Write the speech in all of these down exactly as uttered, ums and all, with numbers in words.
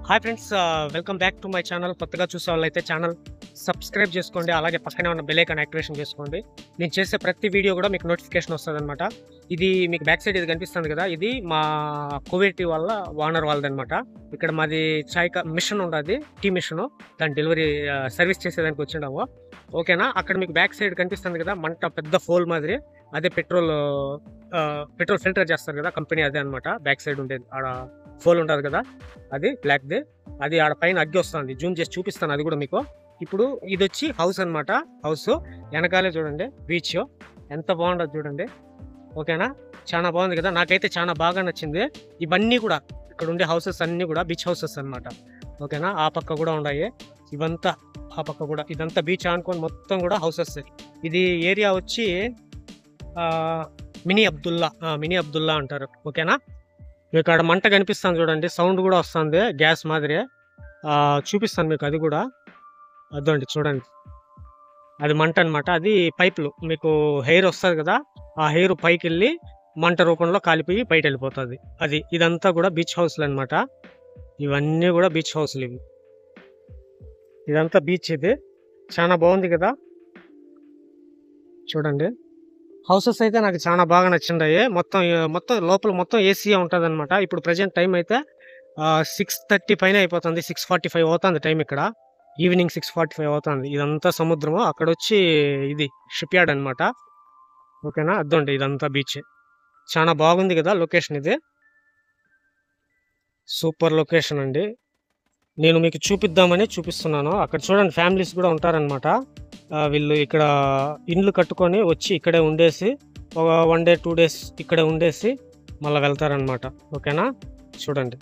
Hi friends, welcome back to my channel. కొత్తగా చూసే వాళ్ళైతే ఛానల్ సబ్స్క్రైబ్ చేసుకోండి, అలాగే పక్కనే ఉన్న బెల్ ఐకాన్ యాక్టివేషన్ చేసుకోండి. నేను చేసే ప్రతి వీడియో కూడా మీకు నోటిఫికేషన్ వస్తుంది అనమాట. ఇది మీకు బ్యాక్ సైడ్ ఇది కనిపిస్తుంది కదా, ఇది మా కోవేటి వాళ్ళ ఓనర్ వాళ్ళది అనమాట. ఇక్కడ మాది చాయ్ మిషన్ ఉండదు, టీ మిషన్, దాని డెలివరీ సర్వీస్ చేసేదానికి వచ్చిండాము. ఓకేనా, అక్కడ మీకు బ్యాక్ సైడ్ కనిపిస్తుంది కదా మంట, పెద్ద ఫోల్ మాదిరి, అదే పెట్రోల్ పెట్రోల్ ఫిల్టర్ చేస్తారు కదా కంపెనీ, అదే అనమాట. బ్యాక్ సైడ్ ఉండేది ఆడ ఫోల్ ఉంటుంది కదా, అది బ్లాక్ది. అది ఆడ పైన అగ్గి వస్తుంది, జూమ్ చేసి చూపిస్తాను అది కూడా మీకు. ఇప్పుడు ఇది వచ్చి హౌస్ అనమాట. హౌస్ వెనకాలే చూడండి బీచ్, ఎంత బాగుంటుంది చూడండి. ఓకేనా, చాలా బాగుంది కదా, నాకైతే చాలా బాగా నచ్చింది. ఇవన్నీ కూడా ఇక్కడ ఉండే హౌసెస్ అన్నీ కూడా బీచ్ హౌసెస్ అనమాట. ఓకేనా, ఆ పక్క కూడా ఉన్నాయి, ఇవంతా ఆ పక్క కూడా, ఇదంతా బీచ్ అనుకొని మొత్తం కూడా హౌసెస్. ఇది ఏరియా వచ్చి మినీ అబ్దుల్లా, మినీ అబ్దుల్లా అంటారు. ఓకేనా, ఇక్కడ మంట కనిపిస్తుంది చూడండి, సౌండ్ కూడా వస్తుంది గ్యాస్ మాదిరి. చూపిస్తాను మీకు అది కూడా, అదండి చూడండి, అది మంట అనమాట. అది పైపులు, మీకు హెయిర్ వస్తుంది కదా, ఆ హెయిర్ పైకి వెళ్ళి మంట రూపంలో కాలిపోయి బయట వెళ్ళిపోతుంది. అది ఇదంతా కూడా బీచ్ హౌస్లు అనమాట. ఇవన్నీ కూడా బీచ్ హౌస్లు ఇవి, ఇదంతా బీచ్. ఇది చాలా బాగుంది కదా చూడండి. హౌసెస్ అయితే నాకు చాలా బాగా నచ్చిండాయి. మొత్తం మొత్తం లోపల మొత్తం ఏసీ ఉంటుంది అనమాట. ఇప్పుడు ప్రజెంట్ టైం అయితే సిక్స్ థర్టీ పైన అయిపోతుంది, సిక్స్ ఫార్టీ ఫైవ్ అవుతుంది టైం ఇక్కడ, ఈవినింగ్ సిక్స్ ఫార్టీ ఫైవ్ అవుతుంది. ఇదంతా సముద్రము, అక్కడ వచ్చి ఇది షిప్ యార్డ్ అనమాట. ఓకేనా, అదండి ఇదంతా బీచ్. చాలా బాగుంది కదా లొకేషన్, ఇది సూపర్ లొకేషన్ అండి. నేను మీకు చూపిద్దామని చూపిస్తున్నాను. అక్కడ చూడండి ఫ్యామిలీస్ కూడా ఉంటారనమాట. వీళ్ళు ఇక్కడ ఇండ్లు కట్టుకొని వచ్చి ఇక్కడే ఉండేసి ఒక వన్ డే టూ డేస్ ఇక్కడే ఉండేసి మళ్ళీ వెళ్తారనమాట. ఓకేనా, చూడండి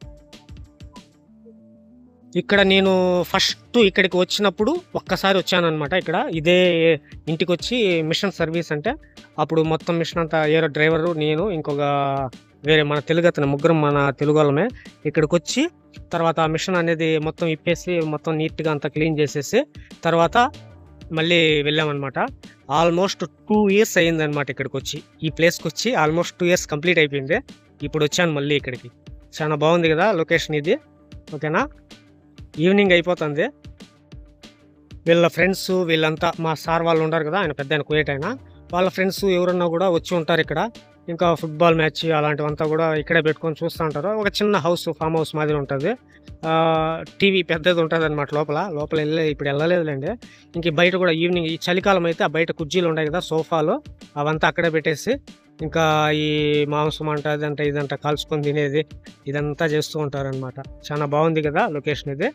ఇక్కడ నేను ఫస్ట్ ఇక్కడికి వచ్చినప్పుడు ఒక్కసారి వచ్చానమాట. ఇక్కడ ఇదే ఇంటికి వచ్చి మిషన్ సర్వీస్ అంటే, అప్పుడు మొత్తం మిషన్ అంతా ఏరో డ్రైవరు, నేను ఇంకొక వేరే మన తెలుగు అతను, ముగ్గురం మన తెలుగు వాళ్ళమే. ఇక్కడికి వచ్చి తర్వాత ఆ మిషన్ అనేది మొత్తం ఇప్పేసి మొత్తం నీట్గా అంతా క్లీన్ చేసేసి తర్వాత మళ్ళీ వెళ్ళామన్నమాట. ఆల్మోస్ట్ టూ ఇయర్స్ అయ్యింది అనమాట ఇక్కడికి వచ్చి, ఈ ప్లేస్కి వచ్చి ఆల్మోస్ట్ టూ ఇయర్స్ కంప్లీట్ అయిపోయింది. ఇప్పుడు వచ్చాను మళ్ళీ ఇక్కడికి. చాలా బాగుంది కదా లొకేషన్ ఇది. ఓకేనా, ఈవినింగ్ అయిపోతుంది. వీళ్ళ ఫ్రెండ్స్ వీళ్ళంతా, మా సార్ వాళ్ళు ఉంటారు కదా, ఆయన పెద్ద ఆయన కుయేట్ అయినా, వాళ్ళ ఫ్రెండ్స్ ఎవరన్నా కూడా వచ్చి ఉంటారు ఇక్కడ. ఇంకా ఫుట్బాల్ మ్యాచ్ అలాంటివంతా కూడా ఇక్కడే పెట్టుకొని చూస్తూ ఉంటారు. ఒక చిన్న హౌస్, ఫామ్ హౌస్ మాదిరి ఉంటుంది. టీవీ పెద్దది ఉంటుంది అనమాట లోపల. లోపల వెళ్ళే ఇప్పుడు వెళ్ళలేదులేండి. ఇంక బయట కూడా ఈవినింగ్, ఈ చలికాలం అయితే ఆ బయట కుర్చీలు ఉన్నాయి కదా, సోఫాలు, అవంతా అక్కడే పెట్టేసి ఇంకా ఈ మాంసం అంట ఇదంట ఇదంట కాల్చుకొని తినేది, ఇదంతా చేస్తూ ఉంటారనమాట. చాలా బాగుంది కదా లొకేషన్ ఇది.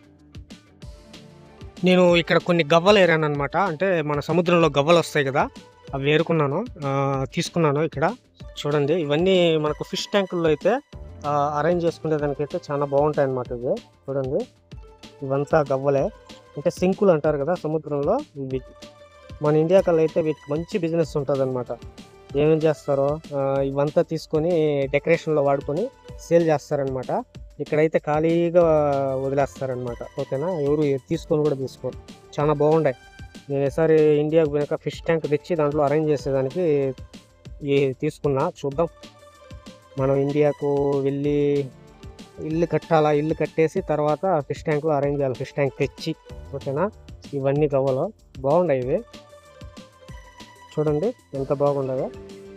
నేను ఇక్కడ కొన్ని గవ్వలు ఏరాను అనమాట. అంటే మన సముద్రంలో గవ్వలు వస్తాయి కదా, అవి ఏరుకున్నాను, తీసుకున్నాను. ఇక్కడ చూడండి, ఇవన్నీ మనకు ఫిష్ ట్యాంకుల్లో అయితే అరేంజ్ చేసుకునే దానికైతే చాలా బాగుంటాయి అన్నమాట. ఇవి చూడండి, ఇవంతా గవ్వలే, అంటే సింకులు అంటారు కదా సముద్రంలో. ఇవి మన ఇండియా కల్లా అయితే వీటికి మంచి బిజినెస్ ఉంటుంది అనమాట. ఏమేం చేస్తారో ఇవంతా తీసుకొని డెకరేషన్లో వాడుకొని సేల్ చేస్తారనమాట. ఇక్కడైతే ఖాళీగా వదిలేస్తారనమాట. ఓకేనా, ఎవరు తీసుకొని కూడా తీసుకోరు. చాలా బాగుంటాయి. నేను ఈసారి ఇండియాకు పోయినాక ఫిష్ ట్యాంక్ తెచ్చి దాంట్లో అరేంజ్ చేసేదానికి ఏ తీసుకున్నా. చూద్దాం, మనం ఇండియాకు వెళ్ళి ఇల్లు కట్టాలా, ఇల్లు కట్టేసి తర్వాత ఫిష్ ట్యాంక్లో అరేంజ్ చేయాలి, ఫిష్ ట్యాంక్ తెచ్చి. ఓకేనా, ఇవన్నీ గవ్వలు బాగుంటాయి. ఇవి చూడండి ఎంత బాగుండదో,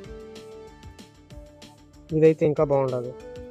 ఇదైతే ఇంకా బాగుండదు.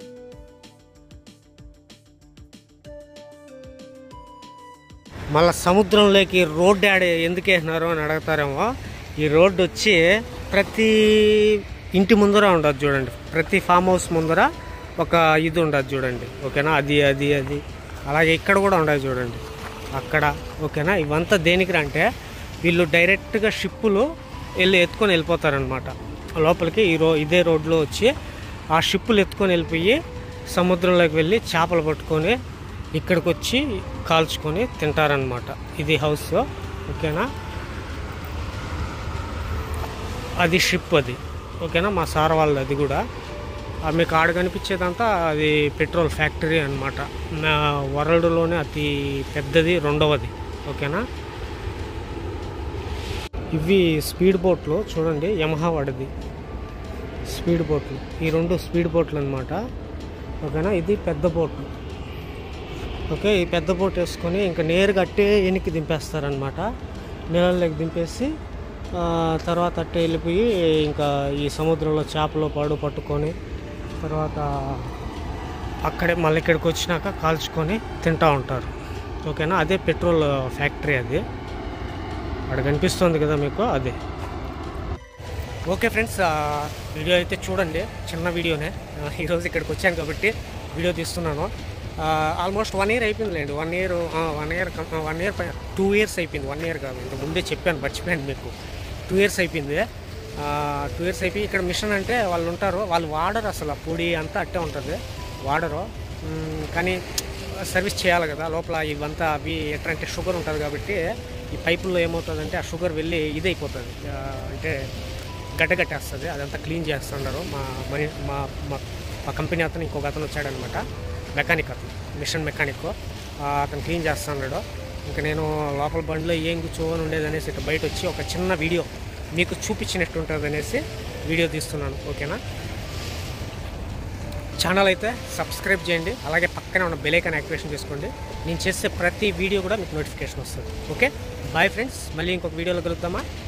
మళ్ళీ సముద్రంలోకి రోడ్డు యాడ్ ఎందుకు వేసినారు అని అడుగుతారేమో. ఈ రోడ్డు వచ్చి ప్రతి ఇంటి ముందర ఉండదు చూడండి, ప్రతి ఫామ్ హౌస్ ముందర ఒక ఇది ఉండదు చూడండి. ఓకేనా, అది అది అది అలాగే ఇక్కడ కూడా ఉండదు చూడండి అక్కడ. ఓకేనా, ఇవంతా దేనికి అంటే వీళ్ళు డైరెక్ట్గా షిప్పులు వెళ్ళి ఎత్తుకొని వెళ్ళిపోతారనమాట లోపలికి. ఈ రో ఇదే రోడ్లో వచ్చి ఆ షిప్పులు ఎత్తుకొని వెళ్ళిపోయి సముద్రంలోకి వెళ్ళి చేపలు పట్టుకొని ఇక్కడికి వచ్చి కాల్చుకొని తింటారనమాట. ఇది హౌస్. ఓకేనా, అది షిప్ అది. ఓకేనా, మా సార్ వాళ్ళది. అది కూడా మీకు ఆడ కనిపించేదంతా అది పెట్రోల్ ఫ్యాక్టరీ అనమాట. వరల్డ్లోనే అతి పెద్దది, రెండవది. ఓకేనా, ఇవి స్పీడ్ బోట్లు చూడండి, యమహా వాడిది స్పీడ్ బోట్లు. ఈ రెండు స్పీడ్ బోట్లు అనమాట. ఓకేనా, ఇది పెద్ద బోట్లు. ఓకే, ఈ పెద్ద బోట్ వేసుకొని ఇంకా నేరుగా అట్టే వెనక్కి దింపేస్తారనమాట. నీళ్ళలోకి దింపేసి తర్వాత అట్టే వెళ్ళిపోయి ఇంకా ఈ సముద్రంలో చేపలు పాడు పట్టుకొని తర్వాత అక్కడే మళ్ళీ ఇక్కడికి వచ్చినాక కాల్చుకొని తింటూ ఉంటారు. ఓకేనా, అదే పెట్రోల్ ఫ్యాక్టరీ, అది అక్కడ కనిపిస్తుంది కదా మీకు, అదే. ఓకే ఫ్రెండ్స్, వీడియో అయితే చూడండి, చిన్న వీడియోనే. ఈరోజు ఇక్కడికి వచ్చాను కాబట్టి వీడియో తీస్తున్నాను. ఆల్మోస్ట్ వన్ ఇయర్ అయిపోయిందిలేండి. One year one year one year two years అయిపోయింది. వన్ ఇయర్ కాదు, ఇంత ముందే చెప్పాను, మర్చిపోయాను మీకు. టూ ఇయర్స్ అయిపోయింది. టూ ఇయర్స్ అయిపోయి ఇక్కడ మిషన్ అంటే వాళ్ళు ఉంటారు, వాళ్ళు వాడరు అసలు, ఆ పొడి అంతా అట్టే ఉంటుంది, వాడరు. కానీ సర్వీస్ చేయాలి కదా లోపల. ఇవంతా అవి ఎట్లంటే షుగర్ ఉంటుంది కాబట్టి ఈ పైపుల్లో ఏమవుతుందంటే ఆ షుగర్ వెళ్ళి ఇది అయిపోతుంది, అంటే గడ్డగట్టేస్తుంది. అదంతా క్లీన్ చేస్తున్నారు మా మనీ మా మా కంపెనీ అతను. ఇంకొక అతను వచ్చాడనమాట, మెకానిక్ అతను, మిషన్ మెకానిక్. అతను క్లీన్ చేస్తున్నాడు. ఇంకా నేను లోపల బండిలో ఏం కూర్చోని ఉండేది అనేసి ఇట్లా బయట వచ్చి ఒక చిన్న వీడియో మీకు చూపించినట్టు ఉంటుంది అనేసి వీడియో తీస్తున్నాను. ఓకేనా, ఛానల్ అయితే సబ్స్క్రైబ్ చేయండి, అలాగే పక్కనే ఉన్న బెల్ ఐకాన్ యాక్టివేషన్ చేసుకోండి. నేను చేసే ప్రతి వీడియో కూడా మీకు నోటిఫికేషన్ వస్తుంది. ఓకే, బాయ్ ఫ్రెండ్స్, మళ్ళీ ఇంకొక వీడియోలో కలుద్దామా.